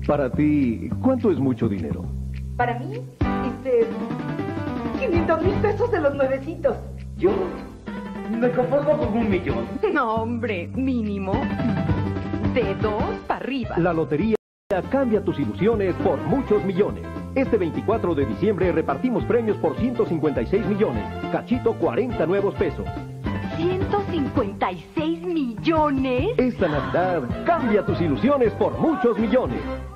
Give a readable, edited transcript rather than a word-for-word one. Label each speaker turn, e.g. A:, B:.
A: Para ti, ¿cuánto es mucho dinero?
B: Para mí, 500,000 pesos de los nuevecitos.
C: Yo me conformo con 1,000,000.
D: No, hombre, mínimo. De 2 para arriba.
A: La lotería cambia tus ilusiones por muchos millones. Este 24 de diciembre repartimos premios por 156 millones. Cachito, 40 nuevos pesos.
D: ¿156 millones?
A: Esta Navidad cambia tus ilusiones por muchos millones.